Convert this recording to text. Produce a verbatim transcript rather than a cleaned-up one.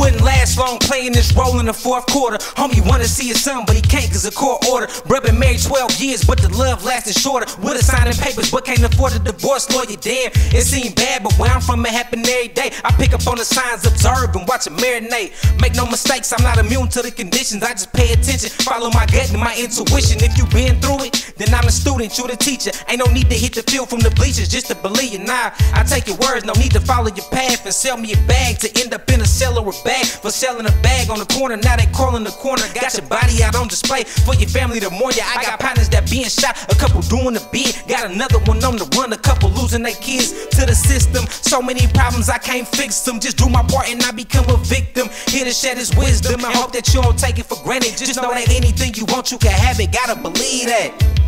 wouldn't last long playing this role in the fourth quarter. Homie wanna see his son, but he can't cause of court order. Bruh been married twelve years, but the love lasted shorter. Would've signed the papers, but can't afford a divorce lawyer. Damn, it seemed bad, but where I'm from, it happen every day. I pick up on the signs, observe, and watch it marinate. Make no mistakes, I'm not immune to the conditions. I just pay attention, follow my gut and my intuition. If you been through it, then I'm a student, you the teacher. Ain't no need to hit the field from the bleachers just to believe you. Nah, I take your words, no need to follow your path and sell me a bag to end up in a cell or a bag for selling a bag on the corner. Now they calling the corner, got your body out on display for your family to mourn ya. I got partners that being shot, a couple doing the bid, got another one on the run, a couple losing their kids to the system. So many problems I can't fix them. Just do my part and I become a victim. Here to share this wisdom. I hope that you don't take it for granted. Just know that anything you want, you can have it. Gotta believe that.